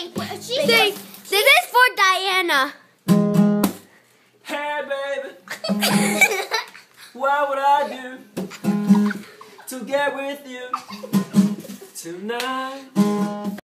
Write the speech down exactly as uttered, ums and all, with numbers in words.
sing. She Sing. This is for Diana. Hey, baby. What would I do to get with you tonight?